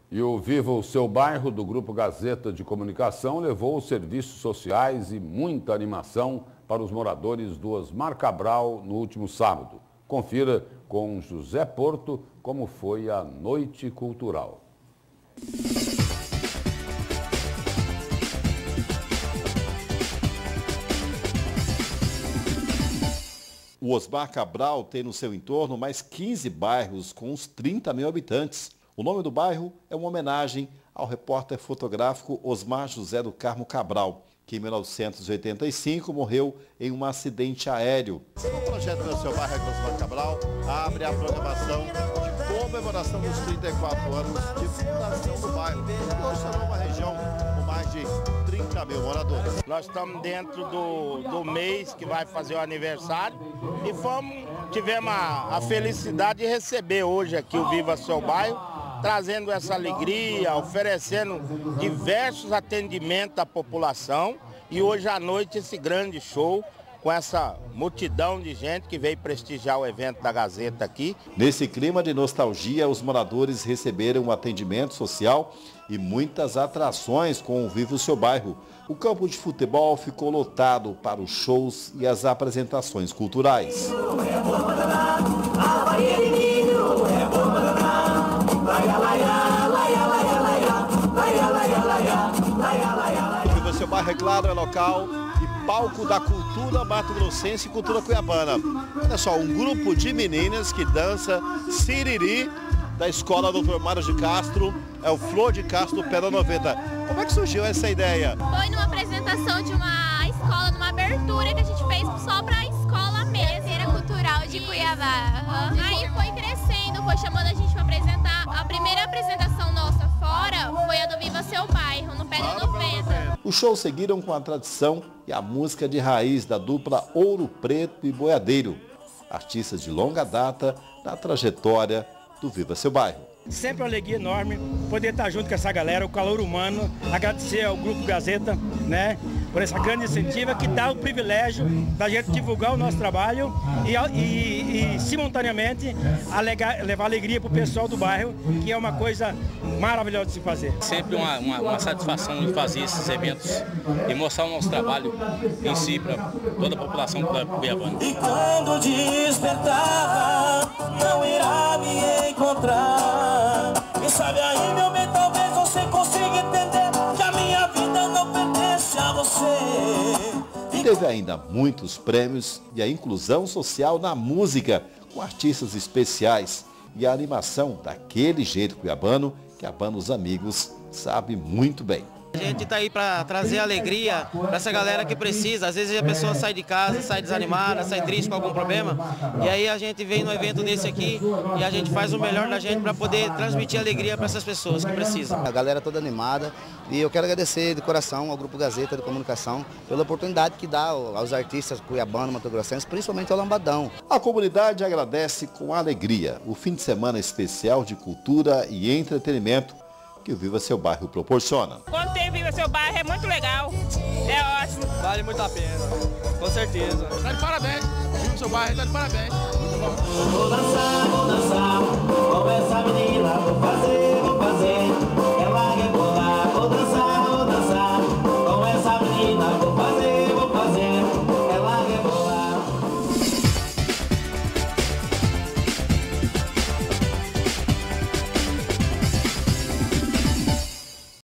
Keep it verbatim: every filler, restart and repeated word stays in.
E o Viva o Seu Bairro, do Grupo Gazeta de Comunicação, levou serviços sociais e muita animação para os moradores do Osmar Cabral no último sábado. Confira com José Porto como foi a Noite Cultural. O Osmar Cabral tem no seu entorno mais quinze bairros com uns trinta mil habitantes. O nome do bairro é uma homenagem ao repórter fotográfico Osmar José do Carmo Cabral, que em mil novecentos e oitenta e cinco morreu em um acidente aéreo. O projeto do seu bairro é Osmar Cabral abre a programação de comemoração dos trinta e quatro anos de fundação do bairro, que hoje será uma região com mais de trinta mil moradores. Nós estamos dentro do, do mês que vai fazer o aniversário e fomos, tivemos a, a felicidade de receber hoje aqui o Viva Seu Bairro, trazendo essa alegria, oferecendo diversos atendimentos à população e hoje à noite esse grande show com essa multidão de gente que veio prestigiar o evento da Gazeta aqui. Nesse clima de nostalgia, os moradores receberam um atendimento social e muitas atrações com o Viva o Seu Bairro. O campo de futebol ficou lotado para os shows e as apresentações culturais. O Viva Seu Bairro, é claro, é local e palco da cultura mato-grossense e cultura cuiabana. Olha só, um grupo de meninas que dança siriri da escola doutor Mário de Castro, é o Flor de Castro Pera noventa. Como é que surgiu essa ideia? Foi numa apresentação de uma escola, numa abertura que a gente fez só para a escola mesmo. Era cultural de Cuiabá. Uhum. Aí foi crescendo, foi chamando a gente para apresentar. A primeira apresentação nossa fora foi a do Viva Seu Bairro, no Pé do noventa. Os shows seguiram com a tradição e a música de raiz da dupla Ouro Preto e Boiadeiro, artistas de longa data na trajetória do Viva Seu Bairro. Sempre uma alegria enorme poder estar junto com essa galera, o calor humano, agradecer ao Grupo Gazeta, né, por essa grande iniciativa que dá o privilégio da gente divulgar o nosso trabalho e, e, e simultaneamente, alegar, levar alegria para o pessoal do bairro, que é uma coisa maravilhosa de se fazer. Sempre uma, uma, uma satisfação de fazer esses eventos e mostrar o nosso trabalho em si para toda a população cuiabana. E quando despertar, não irá me encontrar. Quem sabe aí, meu bem, talvez você consiga entender que a minha vida não pertence a você. Teve ainda muitos prêmios e a inclusão social na música, com artistas especiais e a animação daquele jeito cuiabano que a banda Os Amigos sabe muito bem. A gente está aí para trazer alegria para essa galera que precisa. Às vezes a pessoa sai de casa, sai desanimada, sai triste com algum problema. E aí a gente vem no evento desse aqui e a gente faz o melhor da gente para poder transmitir alegria para essas pessoas que precisam. A galera toda animada e eu quero agradecer de coração ao Grupo Gazeta de Comunicação pela oportunidade que dá aos artistas cuiabanos, mato-grossenses, principalmente ao Lambadão. A comunidade agradece com alegria o fim de semana especial de cultura e entretenimento que o Viva Seu Bairro proporciona. Quando tem Viva Seu Bairro é muito legal, é ótimo. Vale muito a pena, com certeza. Tá de parabéns, Viva Seu Bairro tá de parabéns. Muito bom. Vou dançar, vou dançar, com essa menina vou fazer.